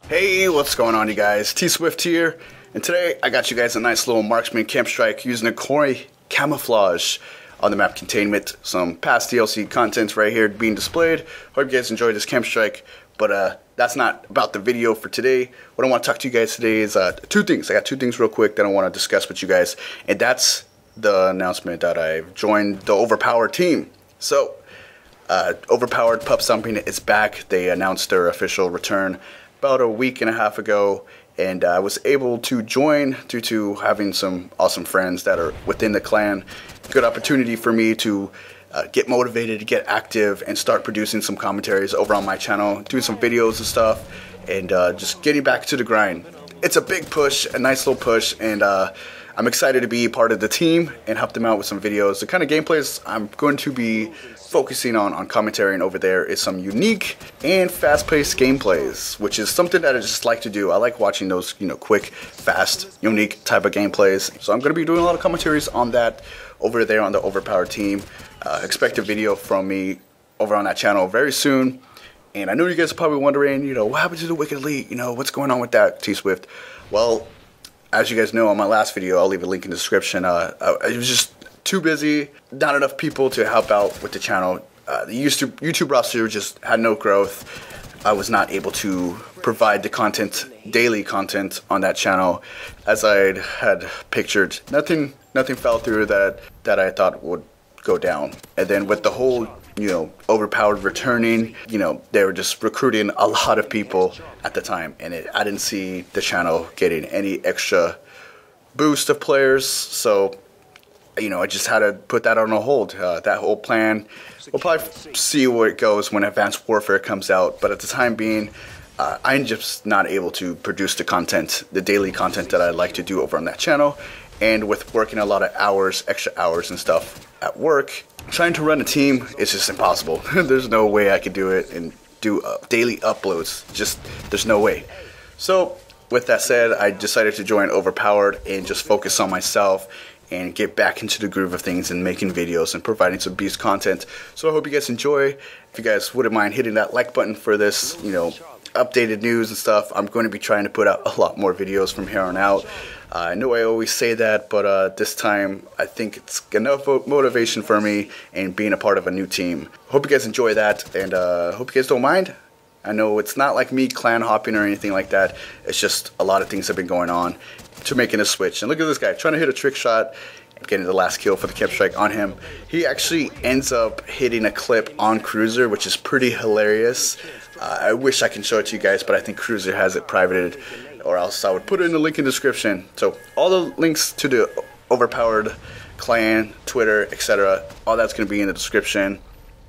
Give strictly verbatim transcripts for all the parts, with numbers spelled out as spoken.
Hey, what's going on, you guys? T Swift here, and today I got you guys a nice little marksman camp strike using a Kori camouflage on the map Containment. Some past D L C content right here being displayed. Hope you guys enjoyed this camp strike, but uh, that's not about the video for today. What I want to talk to you guys today is uh, two things. I got two things real quick that I want to discuss with you guys, and that's the announcement that I've joined the Overpowered team. So, uh, Overpowered Pup Stomping is back. They announced their official return about a week and a half ago, and I was able to join due to having some awesome friends that are within the clan. Good opportunity for me to uh, get motivated, get active, and start producing some commentaries over on my channel, doing some videos and stuff, and uh, just getting back to the grind. It's a big push, a nice little push, and uh, I'm excited to be part of the team and help them out with some videos. The kind of gameplays I'm going to be focusing on on commentating over there is some unique and fast-paced gameplays, which is something that I just like to do. I like watching those, you know, quick, fast, unique type of gameplays. So I'm going to be doing a lot of commentaries on that over there on the Overpowered team. Uh, expect a video from me over on that channel very soon. And I know you guys are probably wondering, you know, what happened to the Wicked Elite? You know, what's going on with that, T Swift? Well, as you guys know on my last video, I'll leave a link in the description. Uh, I, it was just too busy, not enough people to help out with the channel. Uh, the YouTube, YouTube roster just had no growth. I was not able to provide the content, daily content on that channel as I had pictured. Nothing, nothing fell through that that I thought would go down. And then with the whole, you know, Overpowered returning, you know, they were just recruiting a lot of people at the time, and it, I didn't see the channel getting any extra boost of players. So, you know, I just had to put that on a hold. Uh, that whole plan, we'll probably see where it goes when Advanced Warfare comes out. But at the time being, uh, I'm just not able to produce the content, the daily content that I'd like to do over on that channel. And with working a lot of hours, extra hours and stuff at work, trying to run a team is just impossible. There's no way I could do it and do uh, daily uploads. Just, there's no way. So, with that said, I decided to join Overpowered and just focus on myself and get back into the groove of things and making videos and providing some beast content. So I hope you guys enjoy. If you guys wouldn't mind hitting that like button for this, you know, updated news and stuff, I'm going to be trying to put out a lot more videos from here on out. Uh, I know I always say that, but uh, this time I think it's enough motivation for me and being a part of a new team. Hope you guys enjoy that, and uh, hope you guys don't mind. I know it's not like me clan hopping or anything like that. It's just a lot of things have been going on to making a switch. And look at this guy trying to hit a trick shot and getting the last kill for the camp strike on him. He actually ends up hitting a clip on Cruiser, which is pretty hilarious. Uh, I wish I can show it to you guys, but I think Cruiser has it privated, or else I would put it in the link in the description. So all the links to the Overpowered clan, Twitter, et cetera, all that's going to be in the description.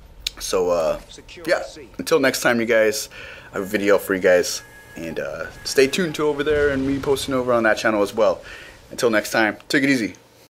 So, uh, yeah, until next time, you guys, I have a video for you guys. And uh, stay tuned to over there and me posting over on that channel as well. Until next time, take it easy.